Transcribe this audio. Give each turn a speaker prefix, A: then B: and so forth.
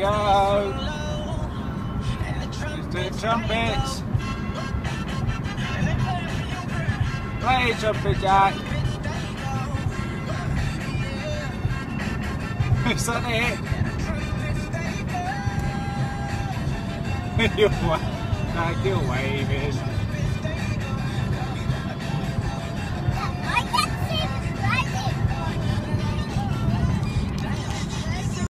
A: go. Let's do the trumpets. Play trumpet, Jack. Is that it? You're waving.